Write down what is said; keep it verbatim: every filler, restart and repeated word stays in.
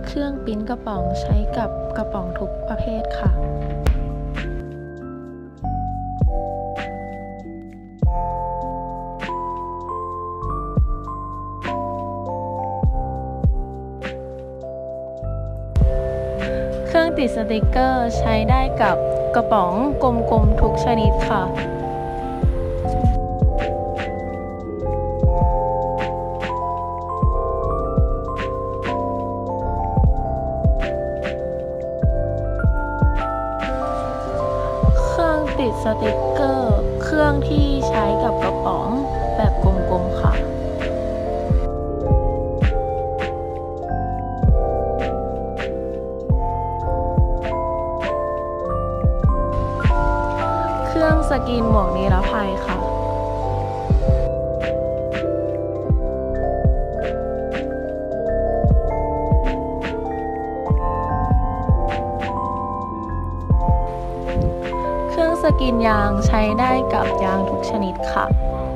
เครื่องปริ้นกระป๋องใช้กับกระป๋องทุกประเภทค่ะเครื่องติดสติกเกอร์ใช้ได้กับกระป๋องกลมๆทุกชนิดค่ะเครื่องติดสติกเกอร์เครื่องที่ใช้กับกระป๋องแบบกลมๆค่ะเครื่องสกรีนหมวกนิรภัยค่ะเครื่องสกรีนยางใช้ได้กับยางทุกชนิดค่ะ